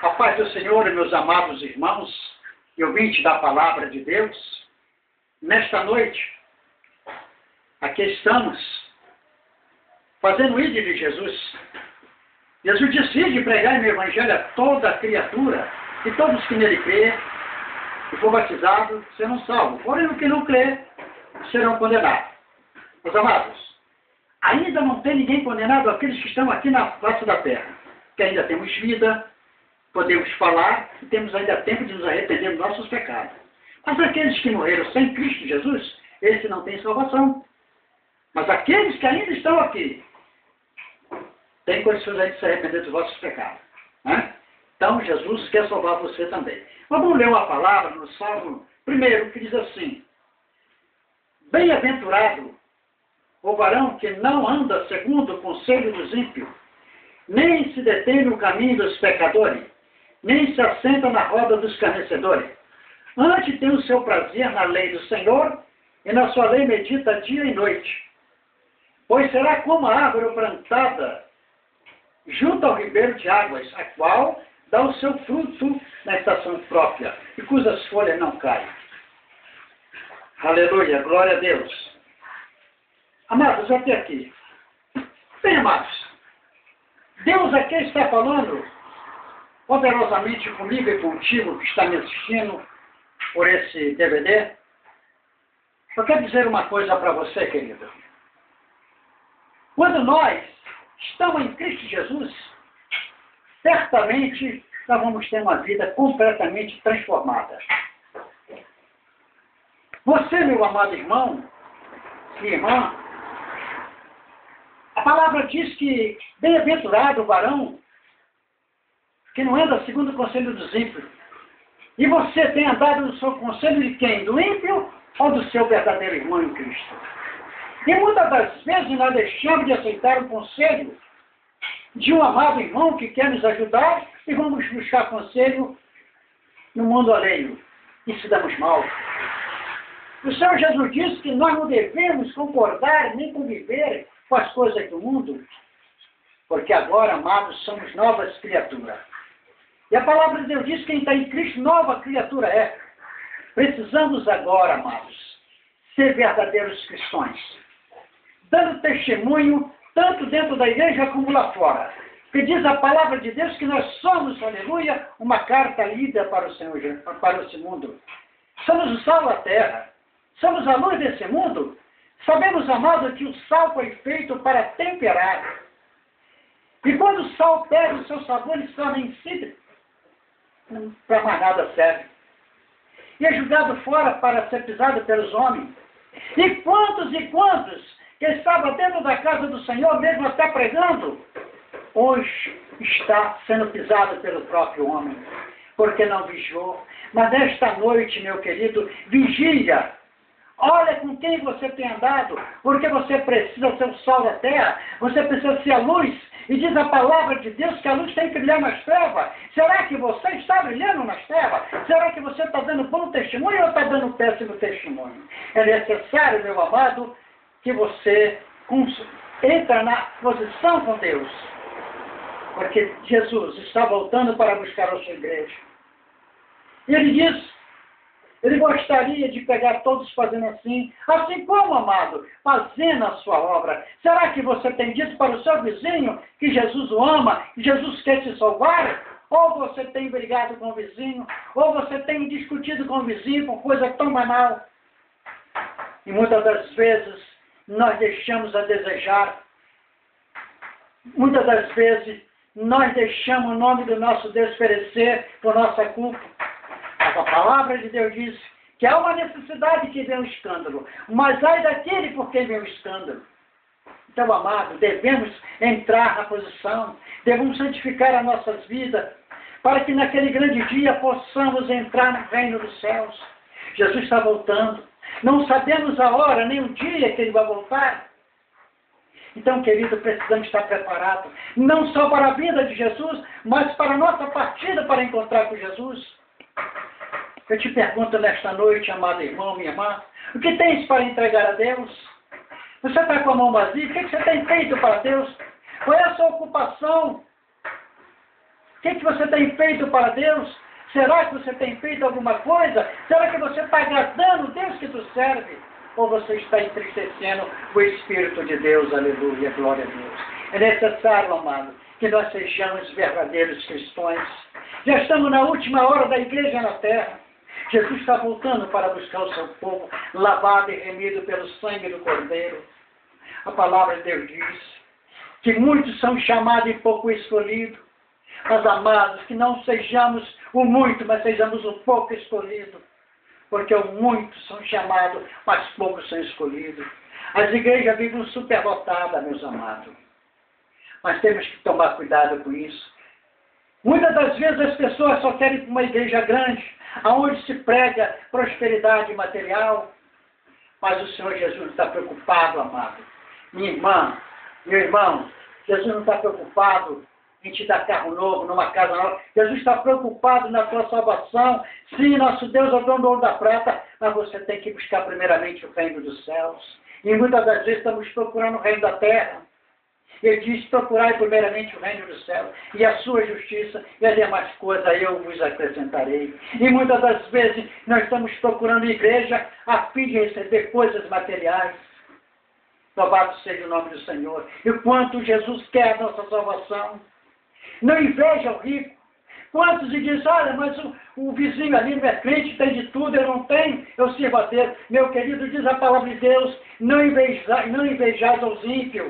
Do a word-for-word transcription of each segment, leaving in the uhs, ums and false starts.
A paz do Senhor, meus amados irmãos e ouvintes da palavra de Deus, nesta noite, aqui estamos, fazendo o ídolo de Jesus. Jesus decide pregar no Evangelho a toda a criatura, e todos que nele crê e for batizado serão salvos. Porém, os que não crê serão condenados. Meus amados, ainda não tem ninguém condenado aqueles que estão aqui na face da terra, que ainda temos vida, podemos falar e temos ainda tempo de nos arrepender dos nossos pecados. Mas aqueles que morreram sem Cristo Jesus, esse não tem salvação. Mas aqueles que ainda estão aqui, têm condições aí de se arrepender dos vossos pecados. Né? Então, Jesus quer salvar você também. Mas vamos ler uma palavra no Salmo primeiro, que diz assim: Bem-aventurado o varão que não anda segundo o conselho dos ímpios, nem se detém no caminho dos pecadores, nem se assenta na roda dos escarnecedores. Antes tem o seu prazer na lei do Senhor, e na sua lei medita dia e noite. Pois será como a árvore plantada junto ao ribeiro de águas, a qual dá o seu fruto na estação própria, e cujas folhas não caem. Aleluia, glória a Deus. Amados, até aqui. Bem, amados, Deus aqui está falando poderosamente comigo e contigo que está me assistindo por esse D V D. Eu quero dizer uma coisa para você, querido. Quando nós estamos em Cristo Jesus, certamente nós vamos ter uma vida completamente transformada. Você, meu amado irmão e irmã, a palavra diz que bem-aventurado o varão que não anda segundo o conselho dos ímpios. E você tem andado no seu conselho de quem? Do ímpio ou do seu verdadeiro irmão em Cristo? E muitas das vezes nós deixamos de aceitar o conselho de um amado irmão que quer nos ajudar e vamos buscar conselho no mundo alheio. E se damos mal. O Senhor Jesus disse que nós não devemos concordar nem conviver com as coisas do mundo, porque agora, amados, somos novas criaturas. E a palavra de Deus diz que quem está em Cristo, nova criatura é. Precisamos agora, amados, ser verdadeiros cristãos, dando testemunho tanto dentro da igreja como lá fora. Porque diz a palavra de Deus que nós somos, aleluia, uma carta lida para o Senhor, para esse mundo. Somos o sal da terra. Somos a luz desse mundo. Sabemos, amado, que o sal foi feito para temperar. E quando o sal perde o seu sabor, ele se torna insípido. Não para mais nada serve. E é jogado fora para ser pisado pelos homens. E quantos e quantos que estavam dentro da casa do Senhor, mesmo até pregando, hoje está sendo pisado pelo próprio homem, porque não vigiou. Mas nesta noite, meu querido, vigia. Olha com quem você tem andado, porque você precisa ser o sal da terra, você precisa ser a luz, e diz a palavra de Deus que a luz tem que brilhar nas trevas. Será que você está brilhando nas trevas? Será que você está dando bom testemunho ou está dando péssimo testemunho? É necessário, meu amado, que você entre na posição com Deus, porque Jesus está voltando para buscar a sua igreja. E ele diz, ele gostaria de pegar todos fazendo assim, assim como, amado, fazendo a sua obra. Será que você tem dito para o seu vizinho que Jesus o ama, que Jesus quer te salvar? Ou você tem brigado com o vizinho, ou você tem discutido com o vizinho por coisa tão banal? E muitas das vezes nós deixamos a desejar, muitas das vezes nós deixamos o nome do nosso Deus perecer por nossa culpa. A palavra de Deus diz que há uma necessidade que vem o escândalo, mas ai daquele por quem vem o escândalo. Então, amado, devemos entrar na posição, devemos santificar as nossas vidas, para que naquele grande dia possamos entrar no reino dos céus. Jesus está voltando. Não sabemos a hora, nem o dia que ele vai voltar. Então, querido, precisamos estar preparados, não só para a vida de Jesus, mas para a nossa partida para encontrar com Jesus. Eu te pergunto nesta noite, amado irmão, minha irmã, o que tens para entregar a Deus? Você está com a mão vazia, o que você tem feito para Deus? Qual é a sua ocupação? que, que você tem feito para Deus? Será que você tem feito alguma coisa? Será que você está agradando o Deus que tu serve? Ou você está entristecendo o Espírito de Deus? Aleluia, glória a Deus. É necessário, amado, que nós sejamos verdadeiros cristãos. Já estamos na última hora da igreja na terra. Jesus está voltando para buscar o seu povo, lavado e remido pelo sangue do Cordeiro. A palavra de Deus diz que muitos são chamados e pouco escolhidos. Mas, amados, que não sejamos o muito, mas sejamos o pouco escolhido. Porque o muito são chamados, mas poucos são escolhidos. As igrejas vivem superlotadas, meus amados. Mas temos que tomar cuidado com isso. Muitas das vezes as pessoas só querem ir para uma igreja grande, onde se prega prosperidade material. Mas o Senhor Jesus está preocupado, amado. Minha irmã, meu irmão, Jesus não está preocupado em te dar carro novo, numa casa nova. Jesus está preocupado na tua salvação. Sim, nosso Deus é o dono do ouro da prata, mas você tem que buscar primeiramente o reino dos céus. E muitas das vezes estamos procurando o reino da terra. Ele diz, procurai primeiramente o reino dos céus e a sua justiça, e as demais coisas eu vos acrescentarei. E muitas das vezes nós estamos procurando igreja a fim de receber coisas materiais. Louvado seja o nome do Senhor. E quanto Jesus quer a nossa salvação. Não inveja o rico. Quantos e dizem, olha, mas o, o vizinho ali não é crente, tem de tudo, eu não tenho, eu sirvo a Deus. Meu querido, diz a palavra de Deus, não invejais, não invejais aos ímpios.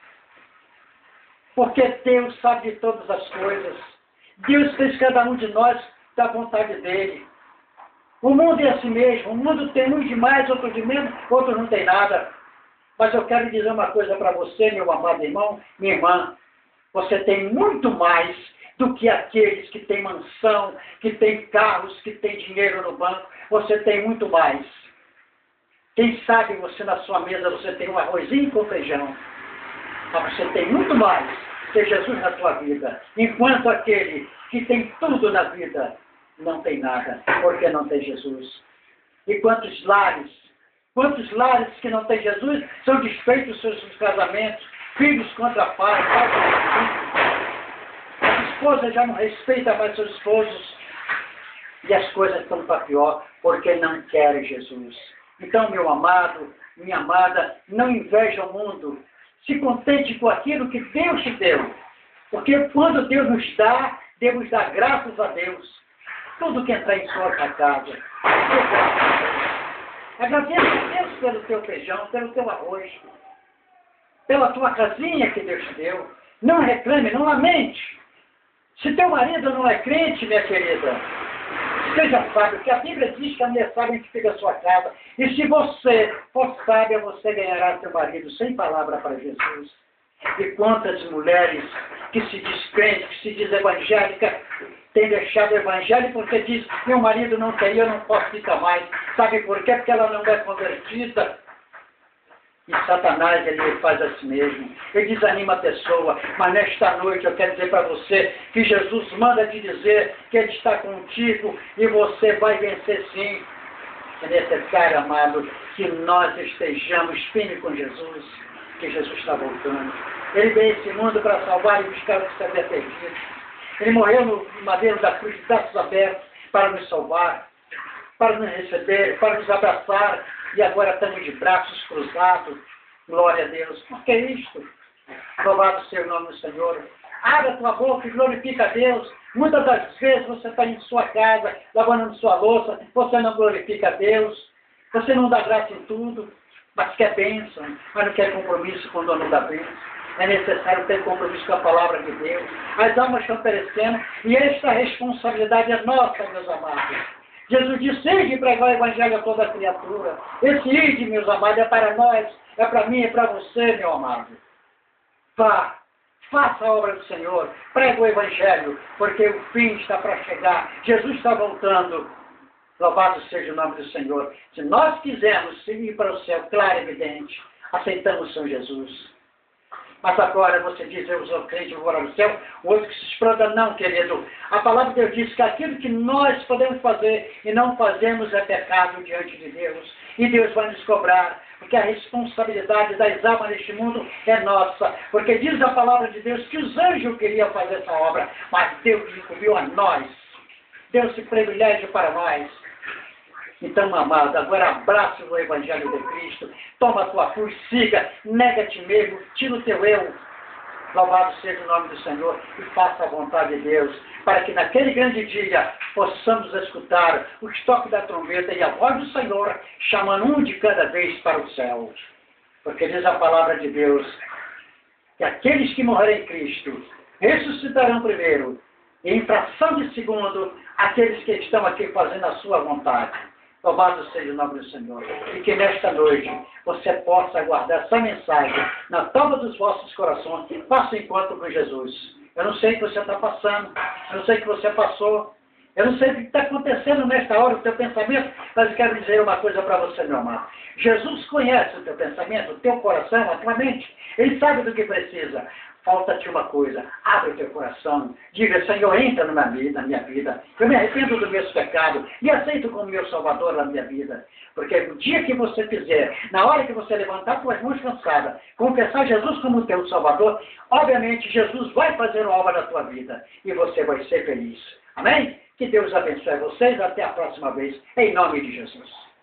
Porque Deus sabe de todas as coisas. Deus fez cada um de nós da vontade dele. O mundo é assim mesmo. O mundo tem uns de mais, outros de menos, outros não tem nada. Mas eu quero dizer uma coisa para você, meu amado irmão, minha irmã. Você tem muito mais do que aqueles que têm mansão, que têm carros, que têm dinheiro no banco. Você tem muito mais. Quem sabe você na sua mesa você tem um arrozinho com feijão. Mas você tem muito mais que Jesus na tua vida. Enquanto aquele que tem tudo na vida não tem nada, porque não tem Jesus. E quantos lares, quantos lares que não tem Jesus são desfeitos seus casamentos, filhos contra pai, pai contra filho. A esposa já não respeita mais seus esposos. E as coisas estão para pior, porque não querem Jesus. Então, meu amado, minha amada, não inveja o mundo. Se contente com aquilo que Deus te deu. Porque quando Deus nos dá, devemos dar graças a Deus. Tudo que entrar em sua casa. Agradeça a Deus pelo teu feijão, pelo teu arroz. Pela tua casinha que Deus te deu. Não reclame, não lamente. Se teu marido não é crente, minha querida, seja sábio, porque a Bíblia diz que a mulher sábia fica a sua casa. E se você for sábia, você ganhará seu marido sem palavra para Jesus. E quantas mulheres que se diz crente, que se diz evangélica, têm deixado o evangelho porque diz, meu marido não tem, eu não posso ficar mais. Sabe por quê? Porque ela não é convertida. E Satanás, ele faz assim mesmo. Ele desanima a pessoa. Mas nesta noite eu quero dizer para você que Jesus manda te dizer que Ele está contigo e você vai vencer sim. É necessário, amado, que nós estejamos firmes com Jesus, que Jesus está voltando. Ele veio a esse mundo para salvar e buscar o que se havia perdido. Ele morreu no madeiro da cruz, de braços abertos, para nos salvar, para nos receber, para nos abraçar. E agora estamos de braços cruzados. Glória a Deus. Por que isto? Louvado seja o nome do Senhor. Abra a tua boca e glorifica a Deus. Muitas das vezes você está em sua casa, lavando sua louça, você não glorifica a Deus. Você não dá graça em tudo, mas quer bênção, mas não quer compromisso com o dono da bênção. É necessário ter compromisso com a palavra de Deus. As almas estão perecendo e esta responsabilidade é nossa, meus amados. Jesus disse, ide pregar o evangelho a toda criatura. Esse ide, meus amados, é para nós, é para mim, é para você, meu amado. Vá, faça a obra do Senhor, prega o evangelho, porque o fim está para chegar. Jesus está voltando. Louvado seja o nome do Senhor. Se nós quisermos ir para o céu, claro e evidente, aceitamos o Senhor Jesus. Mas agora você diz, eu sou crente, eu vou lá no céu. O outro que se espranda, não, querido. A palavra de Deus diz que aquilo que nós podemos fazer e não fazemos é pecado diante de Deus. E Deus vai nos cobrar, porque a responsabilidade das almas neste mundo é nossa. Porque diz a palavra de Deus que os anjos queriam fazer essa obra, mas Deus incumbiu a nós. Deu-se privilégio para nós. Então, amado, agora abraça o Evangelho de Cristo, toma a tua cruz, siga, nega a ti mesmo, tira o teu eu. Louvado seja o nome do Senhor e faça a vontade de Deus, para que naquele grande dia possamos escutar o toque da trombeta e a voz do Senhor, chamando um de cada vez para o céu. Porque diz a palavra de Deus que aqueles que morrerem em Cristo ressuscitarão primeiro, e em fração de segundo, aqueles que estão aqui fazendo a sua vontade. Louvado seja o nome do Senhor. E que nesta noite você possa guardar essa mensagem na tábua dos vossos corações. Faça encontro com Jesus. Eu não sei o que você está passando. Eu não sei o que você passou. Eu não sei o que está acontecendo nesta hora, o teu pensamento. Mas eu quero dizer uma coisa para você, meu amado. Jesus conhece o teu pensamento, o teu coração, a tua mente. Ele sabe do que precisa. Falta-te uma coisa, abre o teu coração, diga, Senhor, entra na minha vida, na minha vida. Eu me arrependo dos meus pecados e aceito como meu Salvador na minha vida. Porque no dia que você fizer, na hora que você levantar suas mãos cansadas, confessar Jesus como teu Salvador, obviamente Jesus vai fazer uma obra na tua vida e você vai ser feliz. Amém? Que Deus abençoe vocês. Até a próxima vez, em nome de Jesus.